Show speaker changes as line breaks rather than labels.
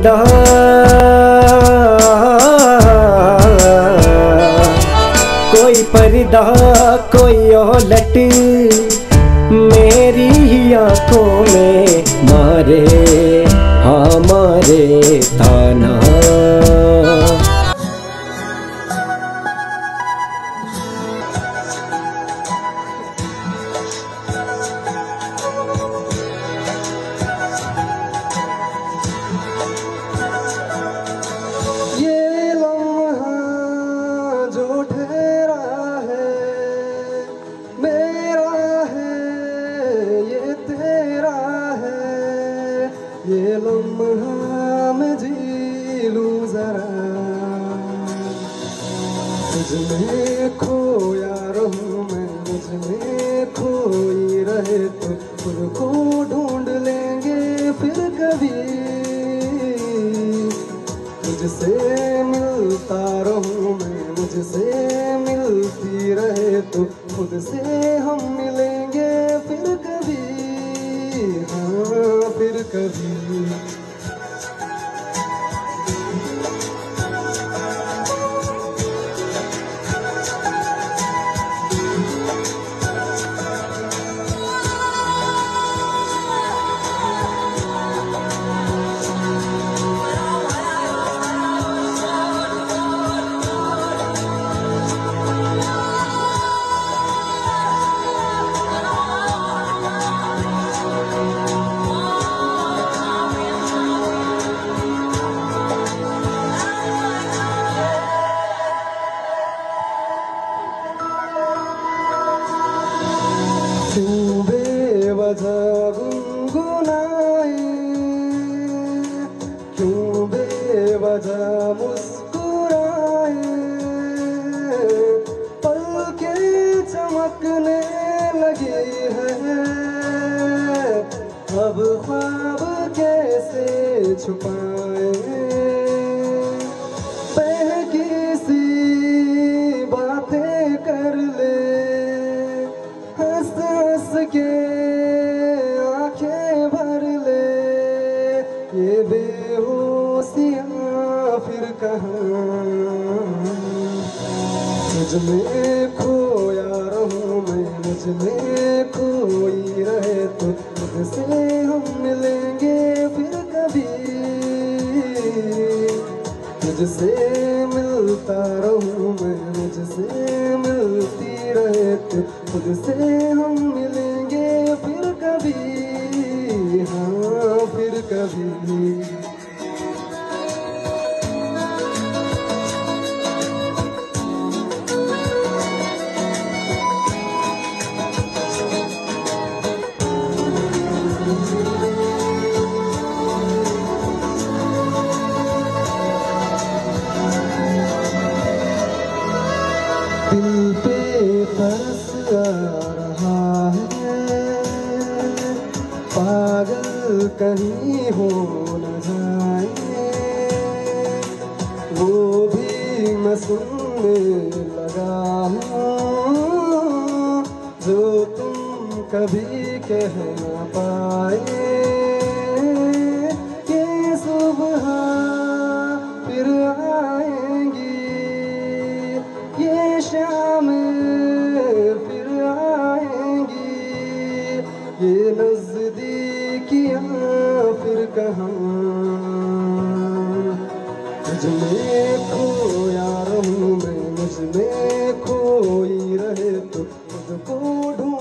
पर्दा कोई पर्दा कोई ओलट मेरी ही आंखों में मारे हाँ मारे ताना।
ये लम्हा मैं जी लूं जरा, तुझ में खोया रहूं मैं, मुझ में खोई रहे तो खुद को ढूंढ लेंगे फिर कभी। तुझसे मिलता रहूं मैं, मुझसे मिलती रहे तो खुद से हम मिलेंगे फिर कभी, हाँ फिर कभी। क्यों बेवजह गुनगुनाए, क्यों बेवजह मुस्कुराए, पलकें चमकने लगी है, अब ख्वाब कैसे छुपाए। बहकी सी बातें कर ले, हंस हंस के आंखें भर ले, ये बेहोशियां फिर कहाँ। मुझ में खोया रहूं मैं, मुझ में खोई रहे तो मुझसे हम मिलेंगे फिर कभी। मुझसे मिलता रहूं मैं, मुझसे मिलती रहे तो खुद से हम मिलेंगे फिर कभी, हाँ फिर कभी। दिल पे तरस आ रहा है, पागल कहीं हो न जाए, वो भी मैं सुनने लगा हूँ जो तुम कभी कह न पाए। ये सुबह फिर आएंगी, ये शाम फिर आएंगी, ये नज़दीकियाँ फिर कहाँ। मुझ में खोया रहूं मैं, मुझ में खोई रहे तो खुद को ढूंढ